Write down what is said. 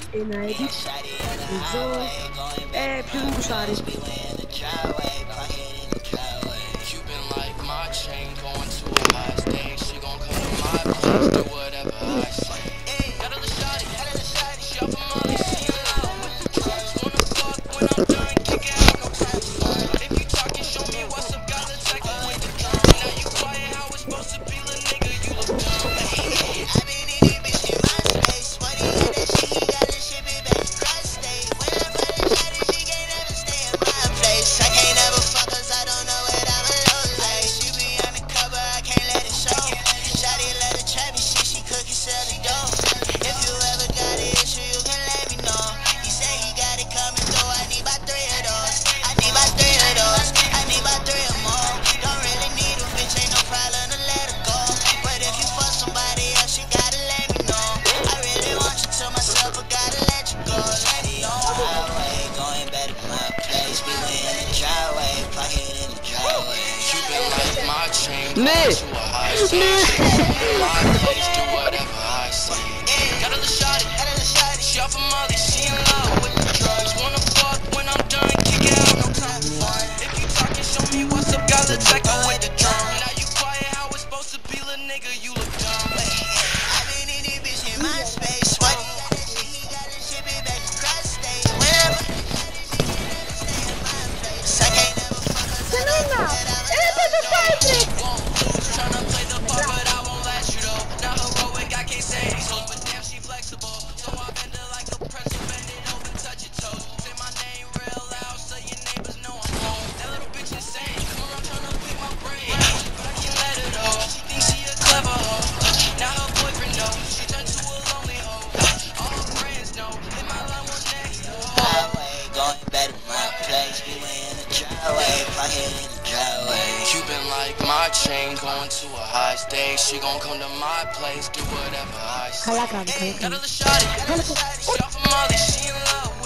inedit, zo, più usare. My chain going to a high stage. She gon' come to my place, do whatever I say. Got a little shawty, she off of Molly, she in love.